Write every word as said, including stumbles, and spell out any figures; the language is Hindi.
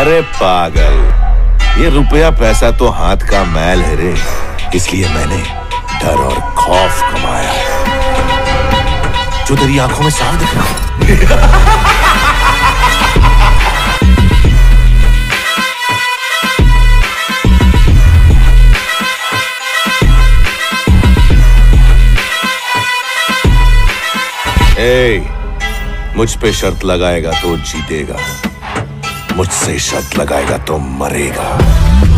अरे पागल, ये रुपया पैसा तो हाथ का मैल है रे, इसलिए मैंने डर और खौफ कमाया जो तेरी आंखों में साफ दिख रहा। ए, मुझ पे शर्त लगाएगा तो जीतेगा, मुझसे शर्त लगाएगा तो मरेगा।